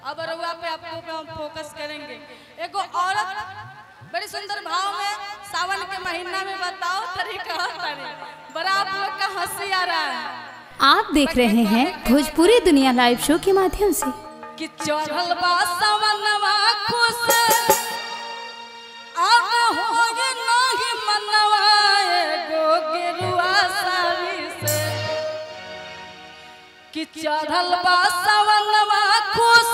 अब रुआ पे आपको पे हम फोकस करेंगे। एगो औरत बड़ी सुंदर भाव में सावन के महीना में बताओ तरीका बड़ा आप लोग का हंसी आ रहा है। आप देख रहे हैं भोजपुरी दुनिया लाइव शो के माध्यम से। कि चढ़ल बा सावनवा खुश अब होगे नहीं मनवा एगो गेरुआ साड़ी से। कि चढ़ल बा सावनवा खुश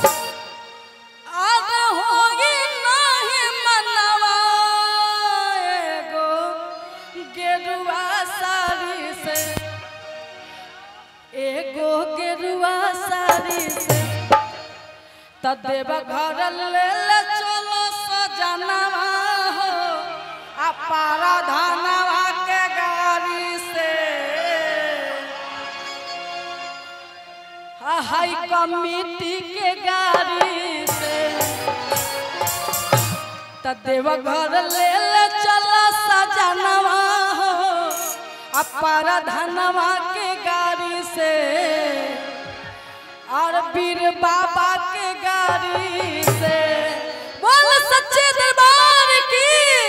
अब होगे नहीं मनवा एगो गेरुआ साड़ी से। एगो गेरुआ साड़ी से तदेव घर ले चलो सजनवा हो अपारा धनवा के गाड़ी से। हाय कमिटी के गाड़ी से तदेव घर ले चलो सजनवा हो अपारा धनवा के गाड़ी से और पीर बाबा के गाड़ी से। बोल सच्चे दरबार की।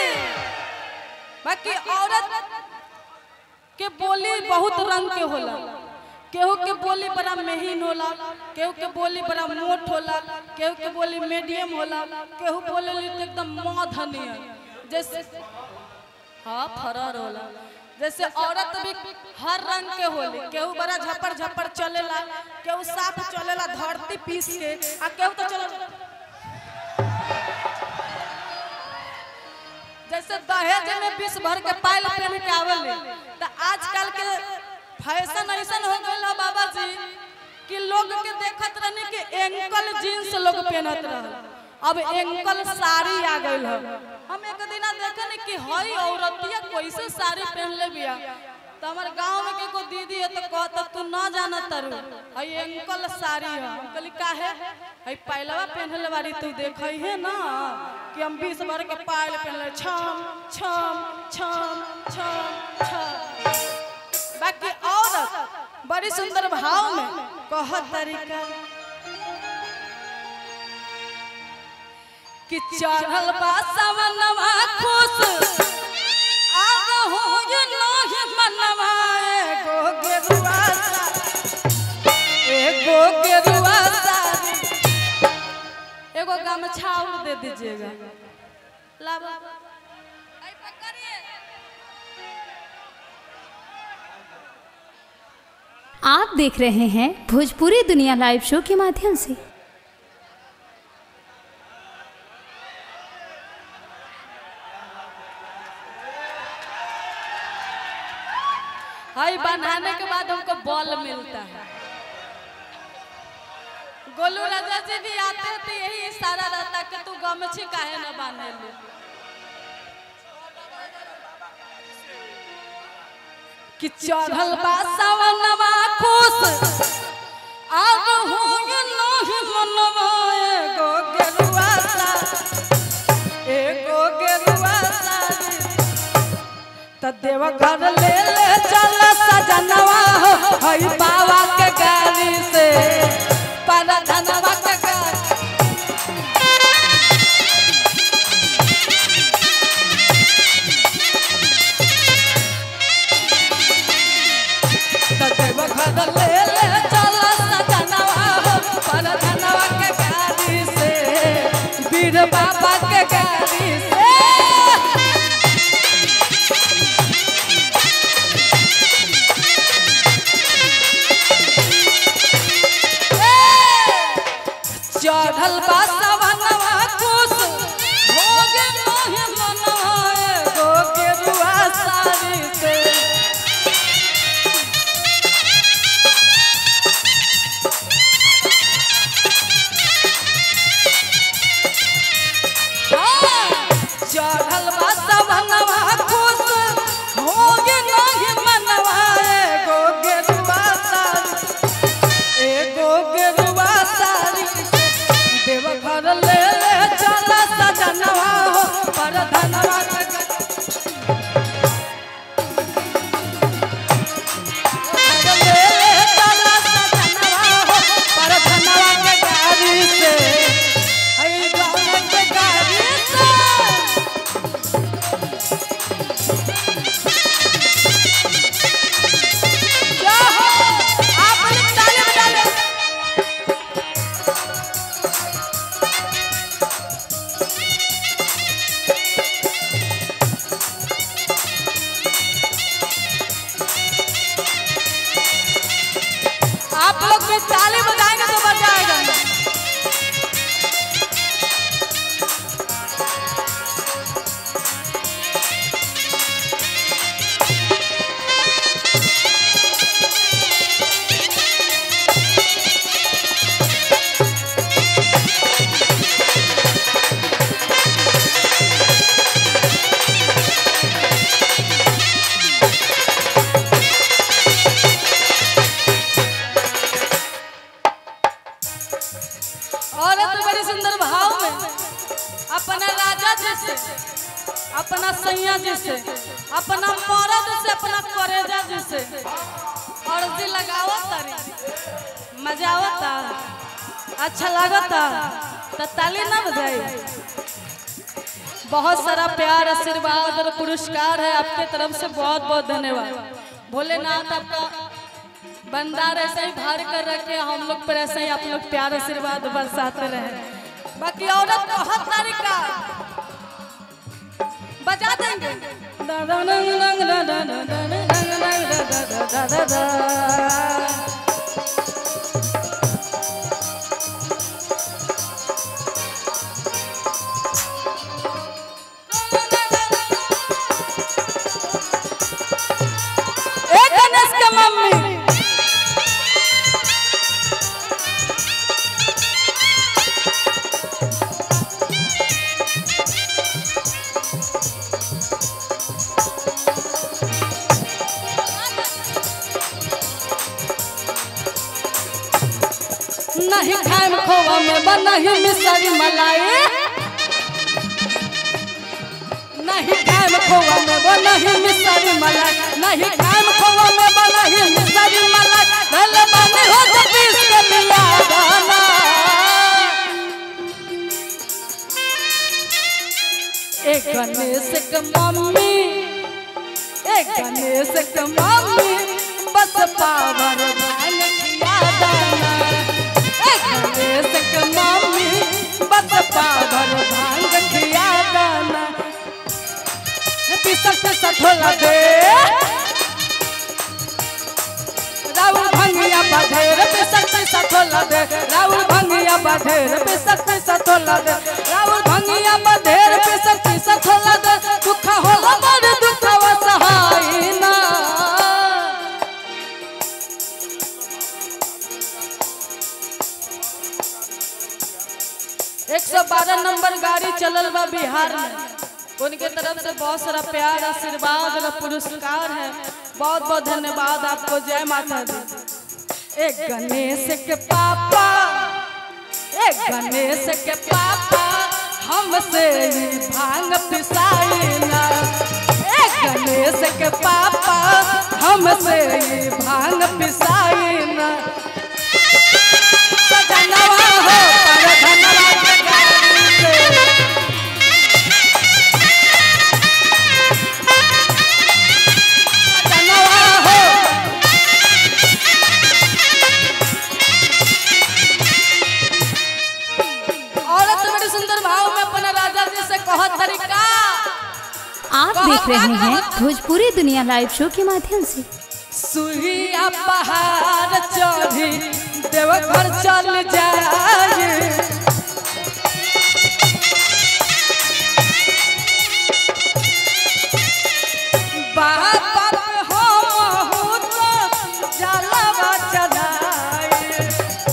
बाकी औरत के बोली बहुत रंग के होला। केहू के बोली बड़ा महीन होला, केहू के बोली बड़ा मोट होला, केहू के बोली मीडियम होला, केहू बोले तो एकदम मधनी जैसे हाँ फरर होला। जैसे औरत भी हर रंग के होली, केहू बड़ा झपड़ झपड़ चलेला, केहू साफ चलेला धरती पीस के, आ केहू तो चले जैसे दहेज में 20 भर के पायल पहन के आवेले। तो आजकल के फैशन ऐसा हो गया बाबा जी कि लोग के देखत रहने कि एंकल जीन्स लोग पहनत रहे, अब एंकल साड़ी आ गई है। हम एक दिन देखने कि हई औरतिया कैसे साड़ी पहन ले बिया। तो हमारे गांव में के को दीदी है तो कहता तू ना जाना तरु हई एंकल साड़ी है। हम कहली काहे हई पायलवा पहन ले बारी तू देखई है ना कि हम 20 भर के पायल पहन ले छम छम छम छम छम। बाकी औरत बड़ी सुंदर भाव में कहत तरीका कि चढ़ल बा सावनवा खुश अब होगे नहीं मनवा एगो गेरुआ साड़ी। एगो गेरुआ साड़ी एगो गमछा और दे दीजिएगा। लाभ आप देख रहे हैं भोजपुरी दुनिया लाइव शो के माध्यम से। हाई बनाने के बाद हमको बॉल मिलता है। गोलू राजा जी भी आते थे यही इशारा रहता कि तू गमछी काहे न बांधे ले। कि चढ़ल बा सावनवा खुश अब होगे नहीं मनवा एगो गेरुआ साड़ी। एगो गेरुआ साड़ी तदेव घर ले चल सजनवा हो हई बाबा के गाड़ी से पर धनवा के गाड़ी। तदेव घर ले चल सजनवा हो पर धनवा के गाड़ी से वीर बाबा के गाड़ी से। चढ़ल बा सावनवा खुश होगे नहीं मनवा एगो गेरुआ साड़ी से। चढ़ल बा सावनवा खुश होगे नहीं मनवा एगो गेरुआ साड़ी। एगो गेरुआ साड़ी देव औरत बड़ी सुंदर भाव में अपना राजा जी से, अपना सैया जी से, अपना मर्द से, अपना करेजा जी से अर्जी लगावत तारी। मजा आवता, अच्छा लगता तो ताली ना बजाई। बहुत सारा प्यार, आशीर्वाद और पुरस्कार है आपके तरफ से, बहुत बहुत धन्यवाद। भोलेनाथ आपका भंडार ऐसे ही भर कर रखे, हम लोग पर ऐसे ही आप लोग प्यार आशीर्वाद बरसाते रहे। बाकी औरत को हर तरीका बजा देंगे। नहीं खाए खोवा में बना ही मिसरी मलाई, नहीं खाए खोवा में बना ही मिसरी मलाई, नहीं खाए खोवा में बना ही मिसरी मलाई। भले बने हो तो पीस के मिला गाना। एक गणेश के मम्मी, एक गणेश के मम्मी बस पावर भांग खिया दाना। गणेश के मम्मी बस पावर भांग खिया दाना। पिसक पिसक होला दे राउल भंगिया बधेर, पिसक पिसक होला दे राउल भंगिया बधेर, पिसक पिसक होला दे राउल भंगिया बधेर, पिसक पिसक होला दे। दुख होला बड़ दुखवा सहाय ना। 112 नंबर गाड़ी चलल बा बिहार में, उनके तरफ से बहुत सारा प्यार, आशीर्वाद और पुरस्कार है। बहुत बहुत धन्यवाद आपको। जय माता दी। एक गणेश के पापा, एक गणेश के पापा हमसे भांग पिसाई ना। एक गणेश के पापा हमसे भांग पिसाई ना। सजनवा हो पर धनवा के गाड़ी से, सजनवा हो। औरत बड़ी सुंदर भाव में अपना राजा जी से कहत तरीका। आप देख रहे हैं भोजपुरी दुनिया लाइव शो के माध्यम से। सुइया पहाड़ चढ़ी देवघर चल जाए, बाबा हो तो जलवा चढ़ाए।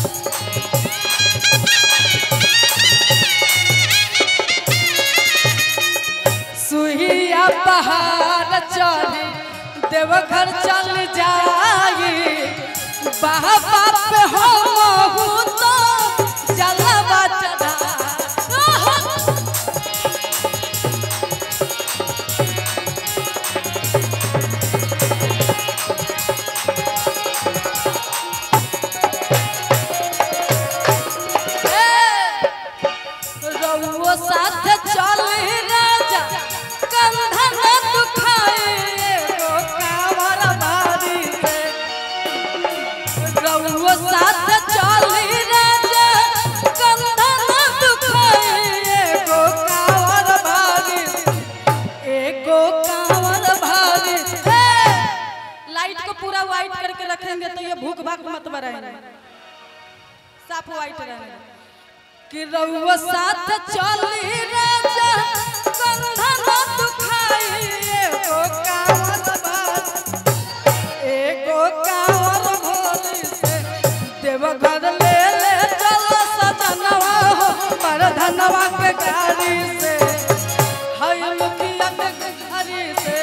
सुइया पहाड़ चढ़ी देवघर चल जाए, बाबा पे हो तो जलवा चढ़ा। रउआ साथ चल राजा कंधा न दुखाए, एगो कांवर बारी से। रउआ साथ चल राजा कंधा न दुखाए, एगो कांवर बारी से, एगो कांवर बारी से। लाइट को पूरा व्हाइट करके रखेंगे तो ये भूख भाग मत बढ़ाएंगे, साफ व्हाइट रहेगा। कि रउआ साथ चली राजा कंधा न दुखाई, एगो कांवर बारी, एगो कांवर भोली से। देवघर ले ले चलो सजनवा हो पर धनवा के गाड़ी से, हई मुखिया के घरी से।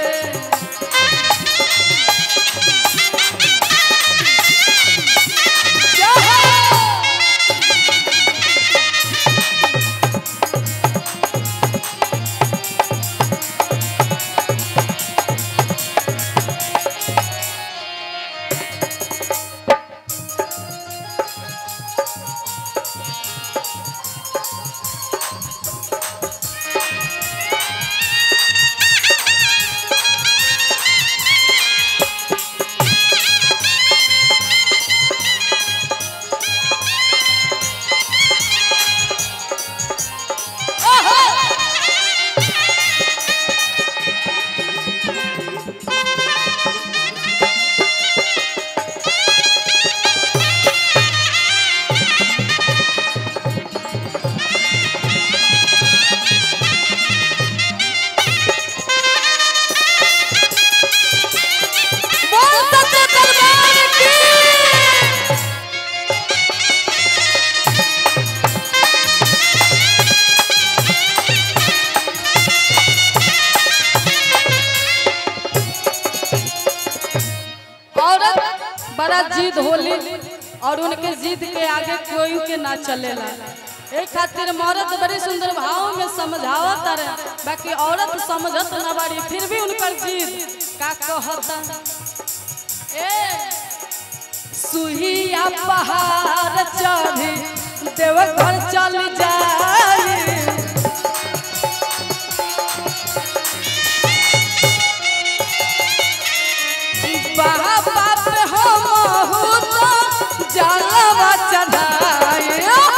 और उनके जिद के आगे कोई के ना चलेला। एक खातिर मर्द बड़ी सुंदर भाव में समझावत रहे, बाकी औरत समझत ना बाड़ी, फिर भी उनकर जिद का कहता ए सुहिया पहाड़ चढ़ी देवघर चल जाई, बाबा पे हमहु तो जलवा चढ़ाई।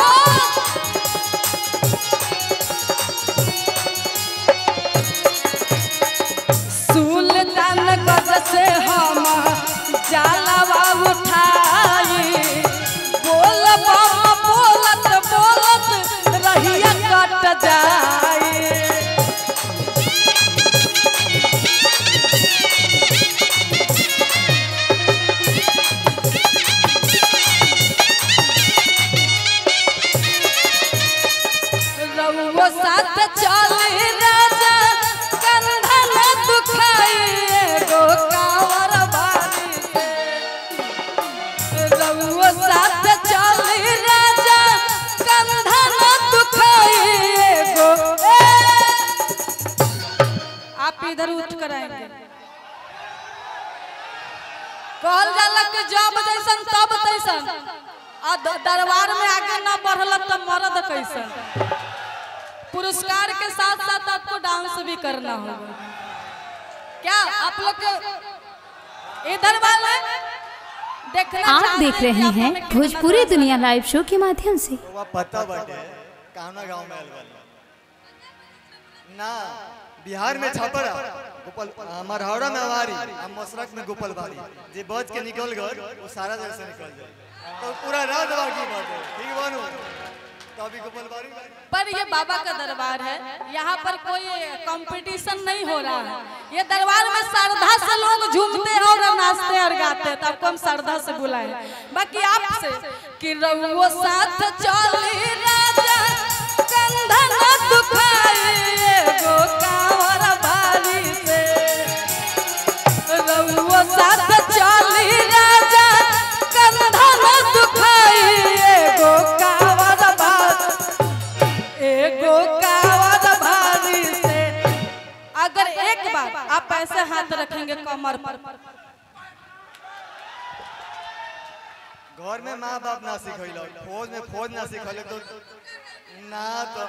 सुल्तानगंज से हम जलवा उठाई, बोल बाबा बोलत बोलत रहिया कट जाई। रउआ साथ चली राजा कंधा न दुखाई एगो कांवर बारी से। रउआ साथ चली राजा कंधा न दुखाई एगो आप इधर उठ कर आएंगे। कहल जाला कि जब जैसन तब तैसन, आ दरबार में आगे ना बढ़ल तो मर्द कैसन। पुरस्कार के साथ साथ आपको डांस भी करना होगा। क्या आप लोग इधर वाले देखना आप देख रहे हैं भोजपुरी दुनिया लाइव शो के माध्यम से। पता बाटे काना गांव में अलवन ना बिहार में छपरा गोपाल हमार हावड़ा में आवारी हम मसरक में गोपाल बारी जे बच के निकल गए वो सारा जगह से निकल जाए तो पूरा रात बाकी बात है। ठीक बानो तो अभी गोपाल बारी पर ये बाबा का दरबार है, यहाँ पर कोई कंपटीशन नहीं हो रहा है। ये दरबार में श्रद्धा से लोग झूमते हैं और नाचते और गाते हैं, तो आपको हम श्रद्धा से बुलाए। बाकी आपसे कि रउआ साथ चली राजा कंधा न दुखाई एगो कांवर बारी से। रउआ साथ चली राजा कंधा न दुखाई एगो कांवर एगो कांवर भारी से। अगर एक बार आप ऐसे हाथ रखेंगे कमर पर, घर में माँ बाप ना सिखैलो, फौज में फौज ना सिखैलो तो ना तो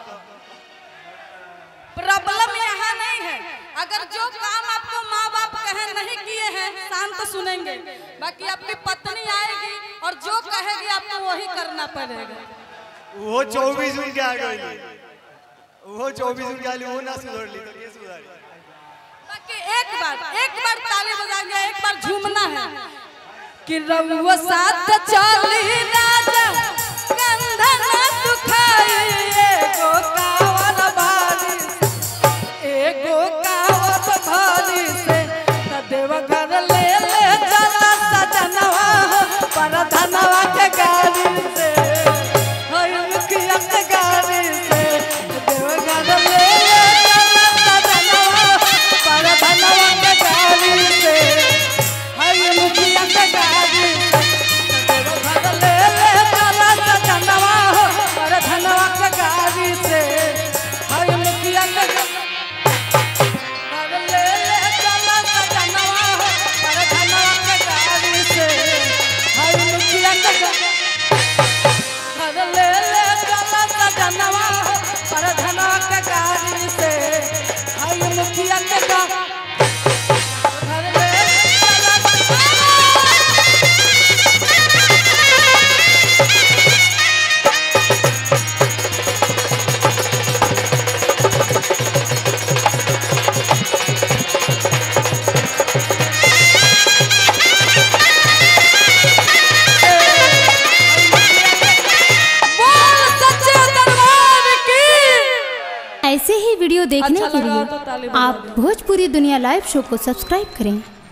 प्रॉब्लम यहाँ नहीं है। अगर जो काम आपको माँ बाप कहे नहीं किए हैं शांत सुनेंगे, बाकी आपकी पत्नी आएगी और जो कहेगी आपको वही करना पड़ेगा। वो 24 उनके आ गई, वो 24 उनके आली वो ना सुधर ली तो ये सुधर। बाकी एक बार ताली बजाएंगे, एक बार झूमना है कि रउआ साथ चली राजा कंधा न दुखाई एगो कांवर बारी से। एगो कांवर बारी से त देवघर ले ले चला सजनवा पर धनवा के गाड़ी से। हई मुखिया के गाड़ी से देवघर ले ले चला सजनवा पर धनवा के गाड़ी से। हई मुखिया के गाड़ी से देवघर ले ले चला सजनवा पर धनवा के गाड़ी से। हई मुखिया के घर ले ले चला सजनवा पर धनवा के गाड़ी से। हई मुखिया के घर ले ले चला सजनवा पर धनवा के गाड़ी से। हई मुखिया के घर ले चला ऐसे ही वीडियो देखने अच्छा के लगा लिए तो ताली बजा आप भोजपुरी दुनिया लाइव शो को सब्सक्राइब करें।